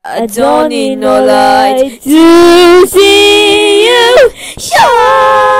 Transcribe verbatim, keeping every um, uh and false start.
I don't need no light to see you shine.